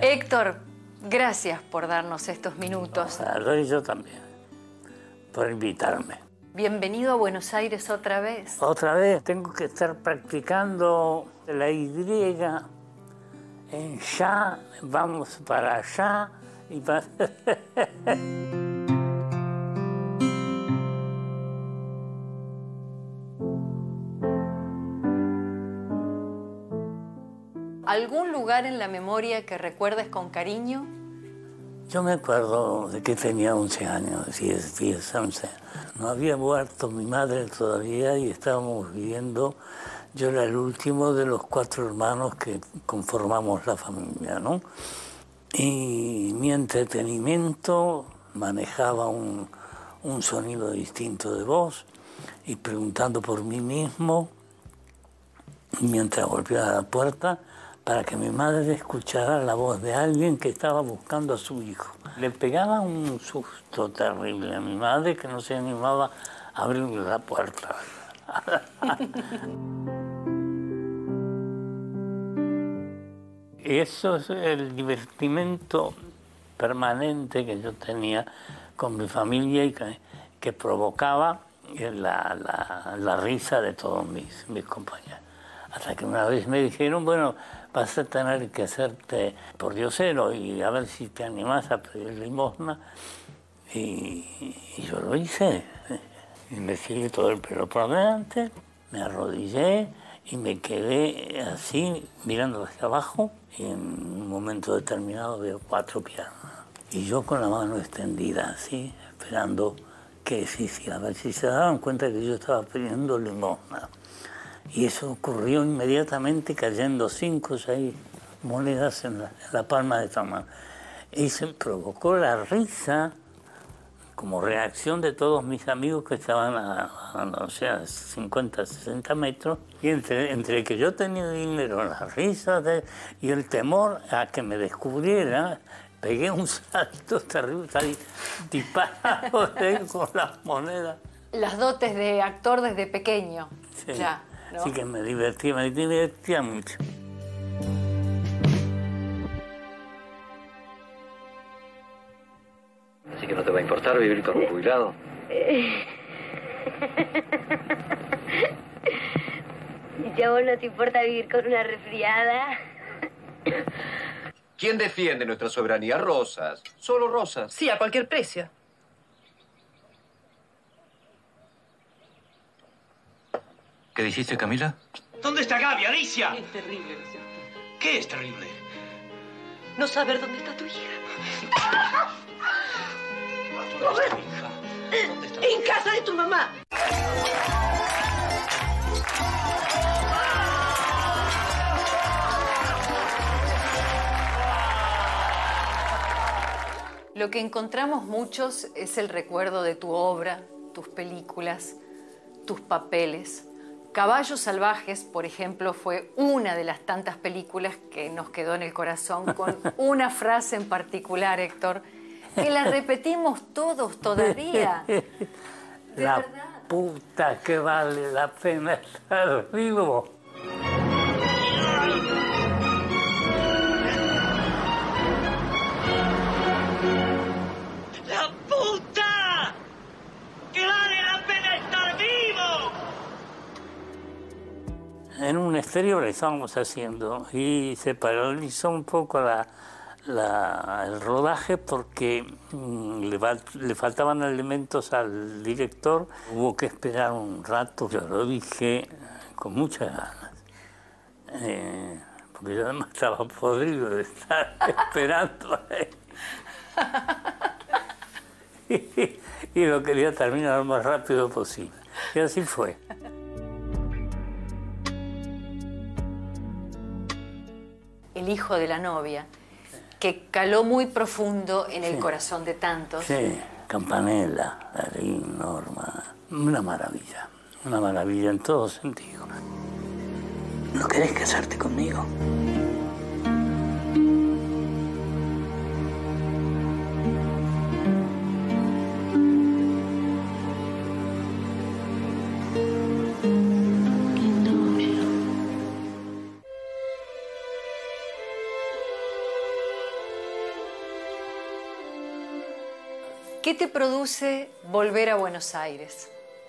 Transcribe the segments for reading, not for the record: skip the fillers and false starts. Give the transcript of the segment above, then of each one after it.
Héctor, gracias por darnos estos minutos. Y yo también, por invitarme. Bienvenido a Buenos Aires otra vez. Otra vez, tengo que estar practicando la Y en ya, vamos para allá y para... ¿Algún lugar en la memoria que recuerdes con cariño? Yo me acuerdo de que tenía 11 años, 10, 11. No había muerto mi madre todavía y estábamos viviendo. Yo era el último de los 4 hermanos que conformamos la familia, ¿no? Y mi entretenimiento manejaba un sonido distinto de voz y preguntando por mí mismo, mientras golpeaba la puerta, para que mi madre escuchara la voz de alguien que estaba buscando a su hijo. Le pegaba un susto terrible a mi madre que no se animaba a abrirle la puerta. Eso es el divertimento permanente que yo tenía con mi familia y que provocaba la risa de todos mis compañeros. Hasta que una vez me dijeron, bueno, vas a tener que hacerte pordiosero y a ver si te animás a pedir limosna. Y yo lo hice. Y me tiré todo el pelo por delante, me arrodillé y me quedé así, mirando hacia abajo. Y en un momento determinado veo 4 piernas. Y yo con la mano extendida así, esperando que a ver si se daban cuenta que yo estaba pidiendo limosna. Y eso ocurrió inmediatamente, cayendo 5 o 6 monedas en la palma de esta mano. Y se provocó la risa como reacción de todos mis amigos que estaban o sea, 50, 60 metros. Y entre que yo tenía dinero, las risas y el temor a que me descubriera, pegué un salto terrible, salí disparado con las monedas. Las dotes de actor desde pequeño. Sí. Ya. ¿No? Así que me divertía mucho. Así que no te va a importar vivir como jubilado. ¿Ya vos no te importa vivir con una resfriada? ¿Quién defiende nuestra soberanía? Rosas. Solo Rosas. Sí, a cualquier precio. ¿Qué dijiste, Camila? ¿Dónde está Gaby, Alicia? Es terrible, ¿no es cierto? ¿Qué es terrible? No saber dónde está tu hija. ¿Dónde está mi hija? ¿Dónde está? En casa de tu mamá. Lo que encontramos muchos es el recuerdo de tu obra, tus películas, tus papeles. Caballos Salvajes, por ejemplo, fue una de las tantas películas que nos quedó en el corazón con una frase en particular, Héctor, que la repetimos todos todavía. La puta que vale la pena estar vivo. ¡La puta! ¡Que vale la pena estar vivo! En un exterior estábamos haciendo y se paralizó un poco el rodaje porque le faltaban elementos al director. Hubo que esperar un rato. Yo lo dije con muchas ganas. Porque yo además estaba podrido de estar esperando ahí. Y lo quería terminar lo más rápido posible. Y así fue. El hijo de la novia, que caló muy profundo en el corazón de tantos. Sí, Campanella, Darín, Norma, una maravilla en todo sentido. ¿No querés casarte conmigo? ¿Qué te produce volver a Buenos Aires?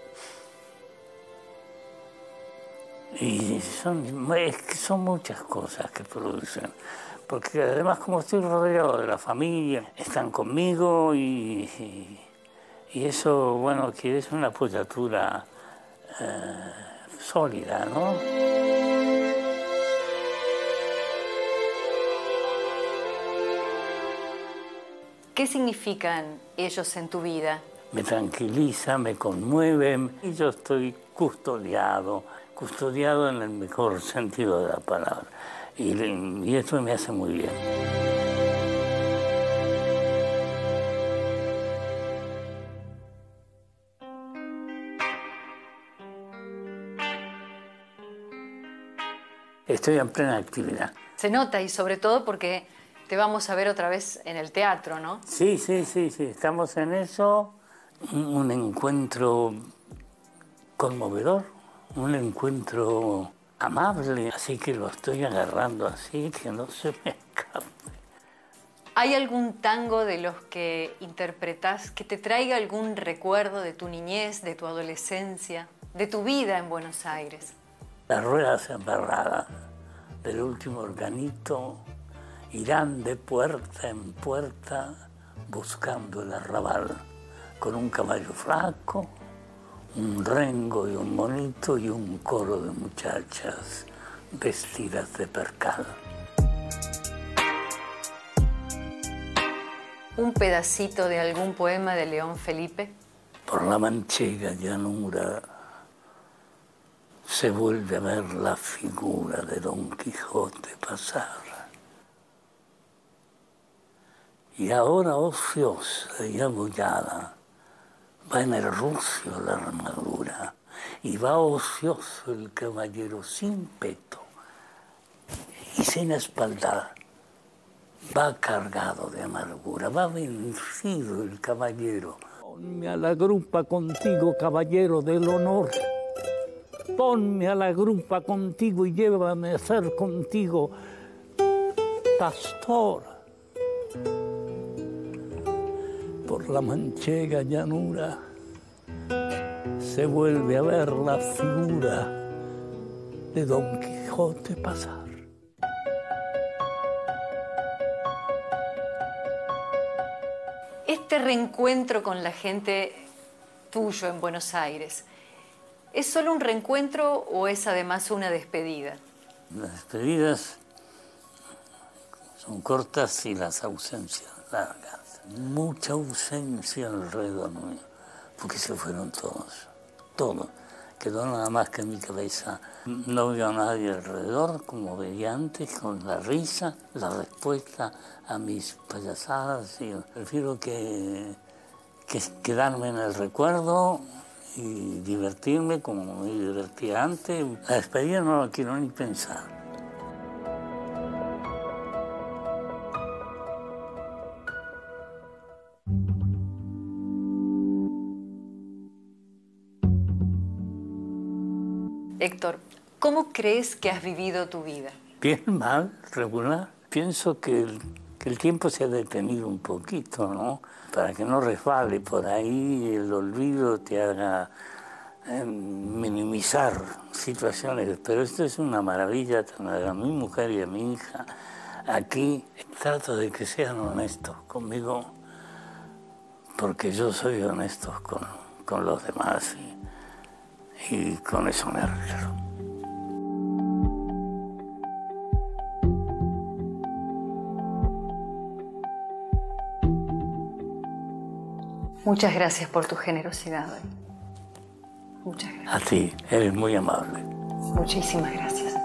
Y son muchas cosas que producen. Porque además, como estoy rodeado de la familia, están conmigo y eso, bueno, que es una apoyatura sólida, ¿no? ¿Qué significan ellos en tu vida? Me tranquiliza, me conmueven y yo estoy custodiado en el mejor sentido de la palabra. Y esto me hace muy bien. Estoy en plena actividad. Se nota, y sobre todo porque te vamos a ver otra vez en el teatro, ¿no? Sí, estamos en eso. Un encuentro conmovedor, un encuentro amable, así que lo estoy agarrando así, que no se me escape. ¿Hay algún tango de los que interpretás que te traiga algún recuerdo de tu niñez, de tu adolescencia, de tu vida en Buenos Aires? Las ruedas embarradas del último organito irán de puerta en puerta buscando el arrabal, con un caballo flaco, un rengo y un monito y un coro de muchachas vestidas de percal. ¿Un pedacito de algún poema de León Felipe? Por la manchega llanura se vuelve a ver la figura de Don Quijote pasar. Y ahora ociosa y abollada va en el rucio la armadura y va ocioso el caballero sin peto y sin espaldar. Va cargado de amargura, va vencido el caballero. Ponme a la grupa contigo, caballero del honor. Ponme a la grupa contigo y llévame a ser contigo pastor. Por la manchega llanura se vuelve a ver la figura de Don Quijote pasar. Este reencuentro con la gente tuyo en Buenos Aires, ¿es solo un reencuentro o es además una despedida? Las despedidas son cortas y las ausencias largas. Mucha ausencia alrededor mío, porque se fueron todos. Quedó nada más que en mi cabeza. No veo a nadie alrededor, como veía antes, con la risa, la respuesta a mis payasadas. Y prefiero que quedarme en el recuerdo y divertirme como me divertía antes. La despedida no la quiero ni pensar. Héctor, ¿cómo crees que has vivido tu vida? Bien, mal, regular. Pienso que el tiempo se ha detenido un poquito, ¿no? Para que no resbale por ahí, el olvido te haga minimizar situaciones. Pero esto es una maravilla, a mi mujer y a mi hija. Aquí trato de que sean honestos conmigo, porque yo soy honesto con los demás y con eso me arreglo. Muchas gracias por tu generosidad hoy. Muchas gracias. A ti, eres muy amable. Muchísimas gracias.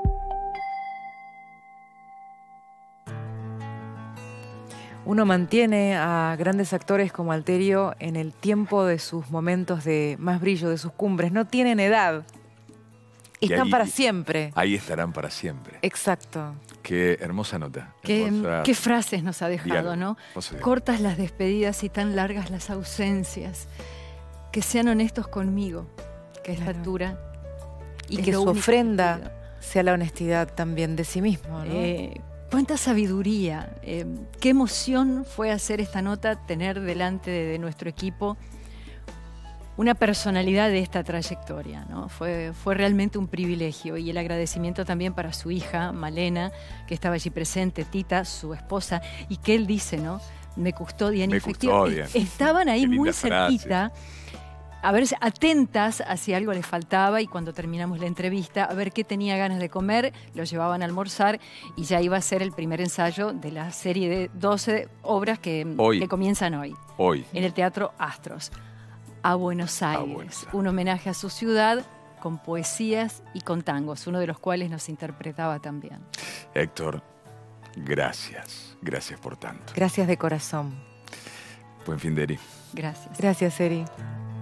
Uno mantiene a grandes actores como Alterio en el tiempo de sus momentos de más brillo, de sus cumbres. No tienen edad. Están para siempre. Ahí estarán para siempre. Exacto. Qué hermosa nota. Qué frases nos ha dejado, diálogo, ¿no? hermoso diálogo. Cortas las despedidas y tan largas las ausencias. Que sean honestos conmigo, que a esta altura. Y que su ofrenda sea la honestidad también de sí mismo, ¿no? Cuánta sabiduría, qué emoción fue hacer esta nota, tener delante de nuestro equipo una personalidad de esta trayectoria, ¿no? Fue realmente un privilegio, y el agradecimiento también para su hija, Malena, que estaba allí presente, Tita, su esposa, y que él dice, ¿no? Me custodian. Me custodian. Estaban ahí Qué linda muy frase. cerquita, a ver, atentas a si algo les faltaba, y cuando terminamos la entrevista, a ver qué tenía ganas de comer, lo llevaban a almorzar, y ya iba a ser el primer ensayo de la serie de 12 obras que comienzan hoy. En el Teatro Astros. A Buenos Aires, un homenaje a su ciudad con poesías y con tangos, uno de los cuales nos interpretaba también. Héctor, gracias. Gracias por tanto. Gracias de corazón. Buen fin de Eri. Gracias. Gracias, Eri.